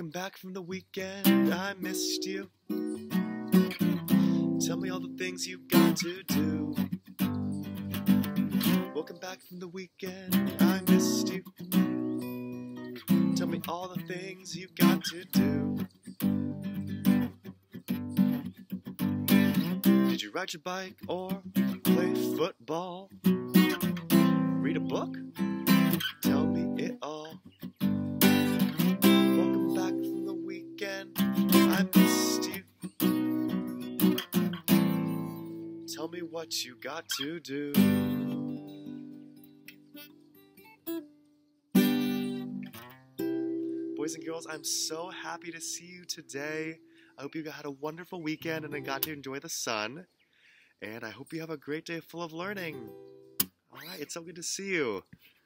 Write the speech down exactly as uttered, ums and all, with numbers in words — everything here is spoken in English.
Welcome back from the weekend, I missed you. Tell me all the things you got to do. Welcome back from the weekend, I missed you. Tell me all the things you got to do. Did you ride your bike or play football? Read a book? Tell me it all. Welcome back from the weekend, I missed you. Tell me what you got to do. Boys and girls, I'm so happy to see you today. I hope you had a wonderful weekend and I got to enjoy the sun. And I hope you have a great day full of learning. All right, it's so good to see you.